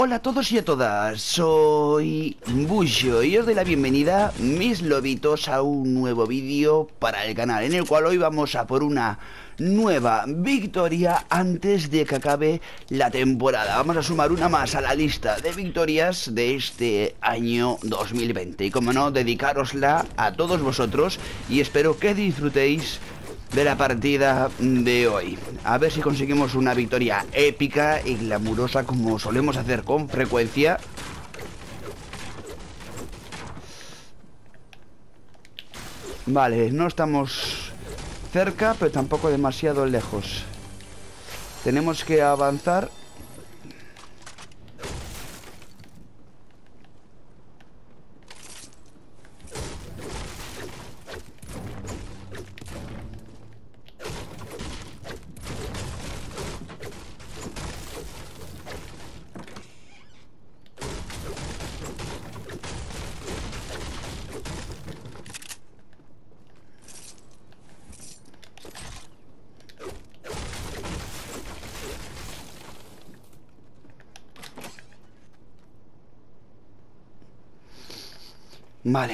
Hola a todos y a todas, soy Busho y os doy la bienvenida, mis lobitos, a un nuevo vídeo para el canal, en el cual hoy vamos a por una nueva victoria antes de que acabe la temporada. Vamos a sumar una más a la lista de victorias de este año 2020 y, como no, dedicárosla a todos vosotros, y espero que disfrutéis de la partida de hoy. A ver si conseguimos una victoria épica y glamurosa, como solemos hacer con frecuencia. Vale, no estamos cerca, pero tampoco demasiado lejos. Tenemos que avanzar. Vale.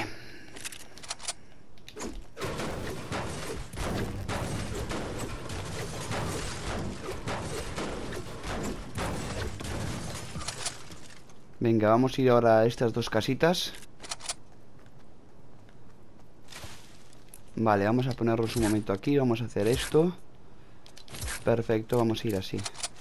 Venga, vamos a ir ahora a estas dos casitas. Vale, vamos a ponernos un momento aquí. Vamos a hacer esto. Perfecto, vamos a ir así.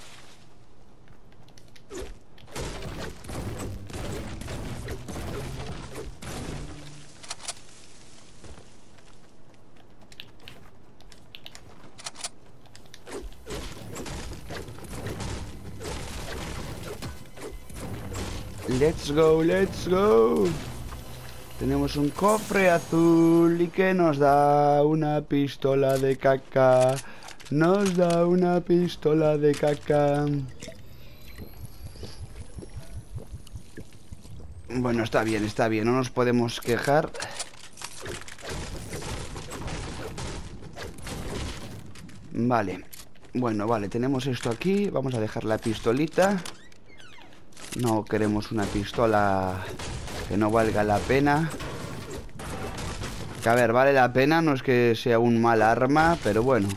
Let's go, let's go. Tenemos un cofre azul y que nos da una pistola de caca. Nos da una pistola de caca. Bueno, está bien, no nos podemos quejar. Vale. Bueno, vale, tenemos esto aquí. Vamos a dejar la pistolita. No queremos una pistola que no valga la pena. Que a ver, vale la pena, no es que sea un mal arma, pero bueno.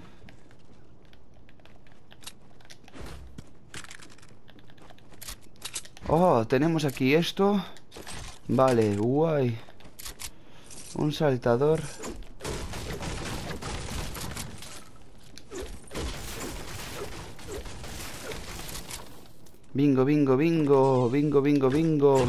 Oh, tenemos aquí esto. Vale, guay. Un saltador. Bingo, bingo, bingo. Bingo, bingo, bingo.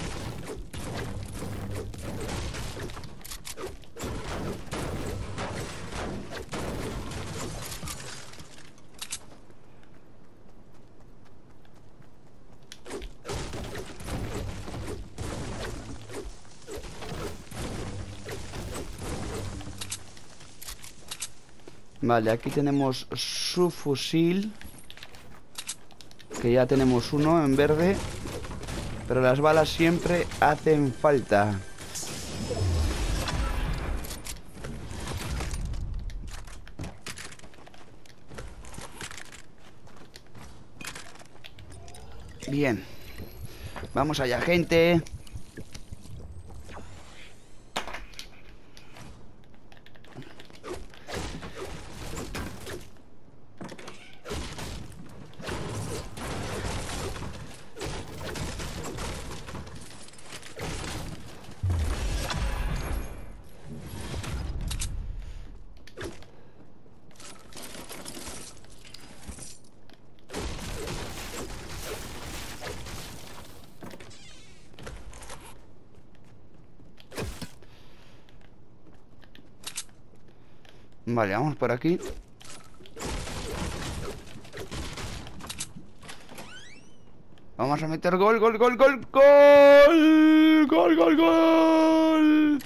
Vale, aquí tenemos su fusil. Que ya tenemos uno en verde. Pero las balas siempre hacen falta. Bien. Vamos allá, gente. Vale, vamos por aquí. Vamos a meter gol, gol, gol, gol, gol. Gol, gol, gol.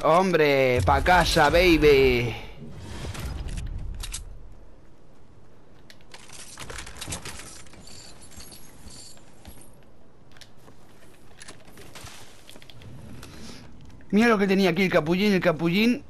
Hombre, pa' casa, baby. Mira lo que tenía aquí el capullín, el capullín.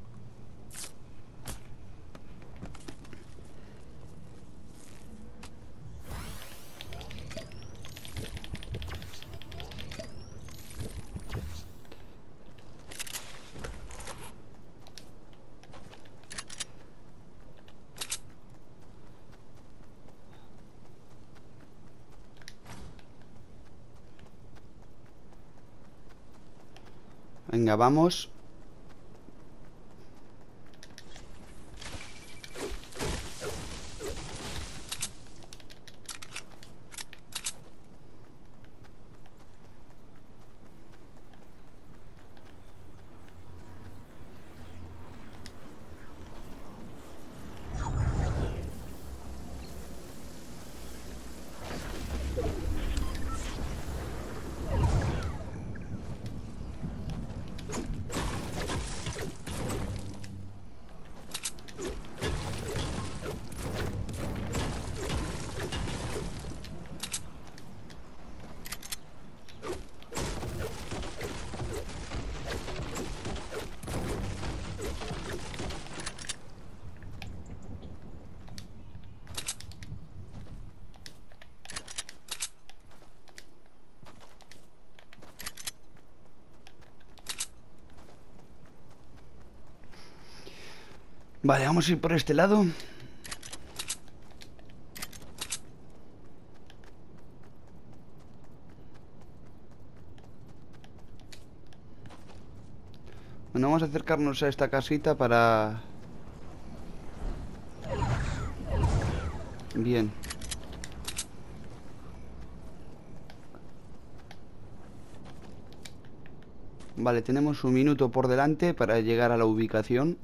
Venga, vamos. Vale, vamos a ir por este lado. Bueno, vamos a acercarnos a esta casita para... Bien. Vale, tenemos un minuto por delante para llegar a la ubicación.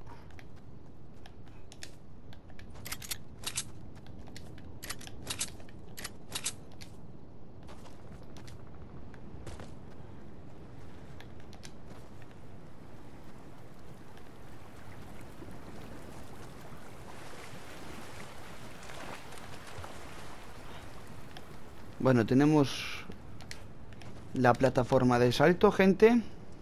Bueno, tenemos la plataforma de salto, gente.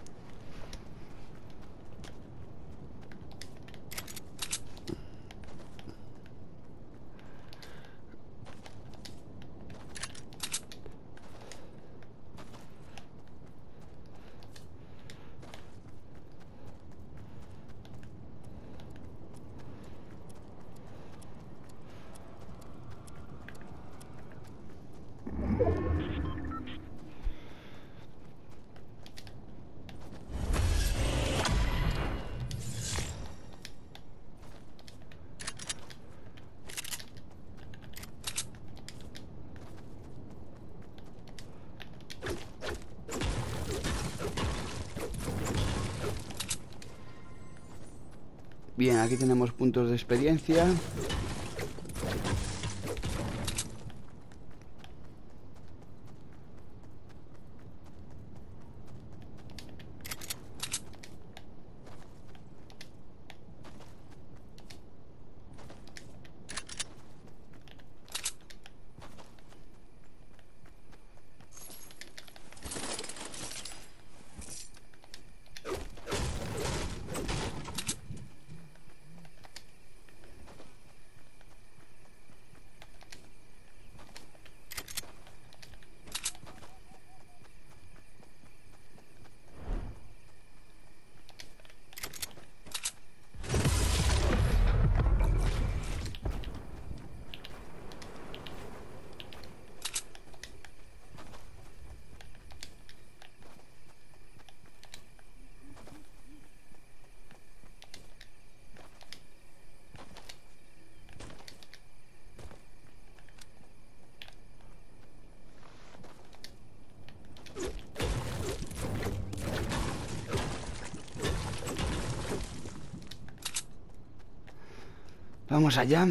Bien, aquí tenemos puntos de experiencia. Vamos allá.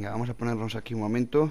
Venga, vamos a ponernos aquí un momento.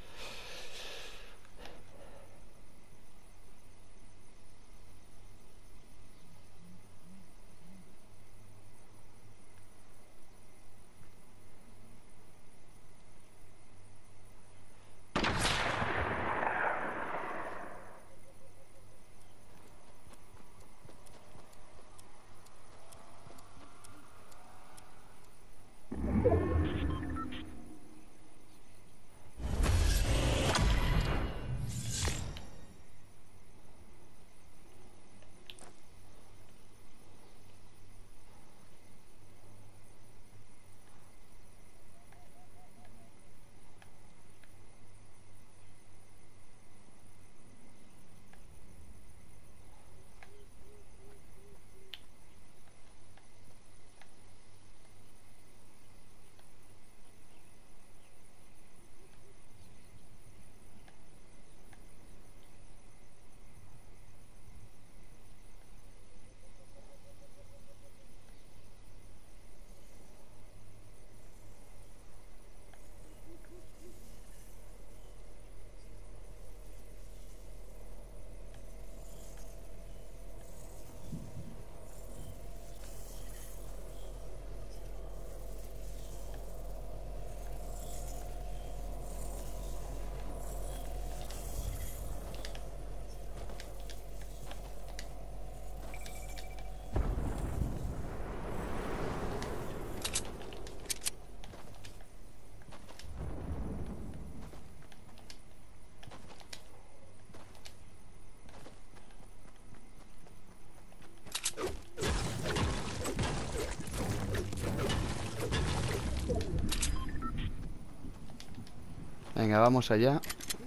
Venga, vamos allá.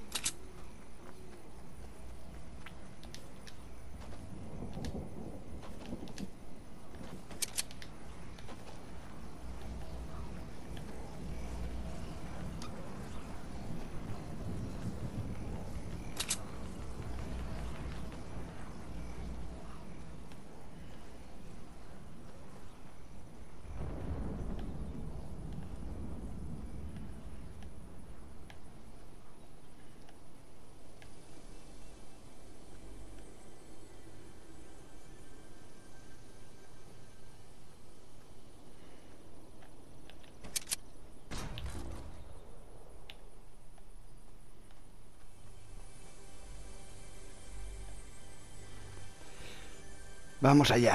Vamos allá.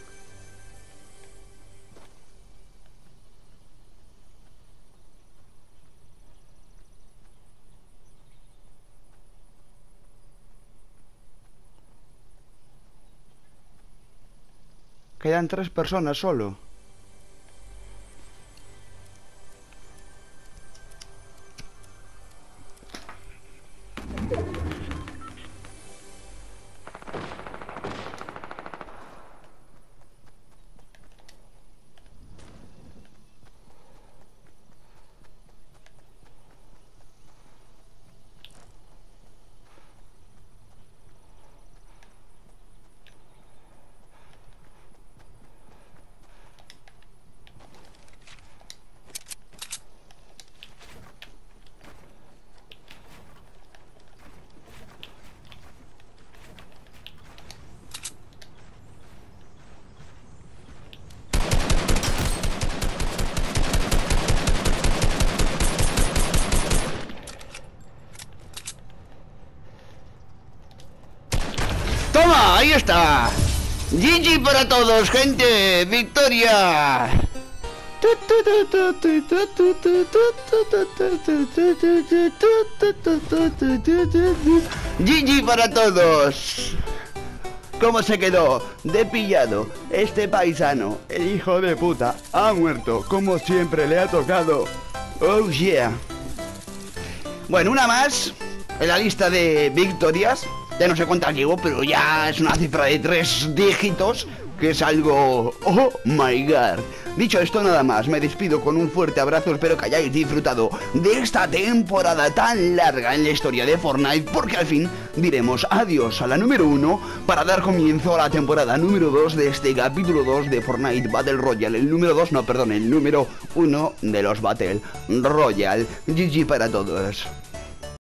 Quedan 3 personas solo. ¡Toma! ¡Ahí está! GG para todos, gente. ¡Victoria! GG para todos. ¿Cómo se quedó? De pillado. Este paisano, el hijo de puta, ha muerto. Como siempre le ha tocado. Oh yeah. Bueno, una más en la lista de victorias. Ya no sé cuántas llevo, pero ya es una cifra de 3 dígitos. que es algo... ¡Oh, my God! Dicho esto, nada más, me despido con un fuerte abrazo, espero que hayáis disfrutado de esta temporada tan larga en la historia de Fortnite, porque al fin diremos adiós a la número 1 para dar comienzo a la temporada número 2 de este capítulo 2 de Fortnite Battle Royale, el número 2, no, perdón, el número 1 de los Battle Royale. GG para todos.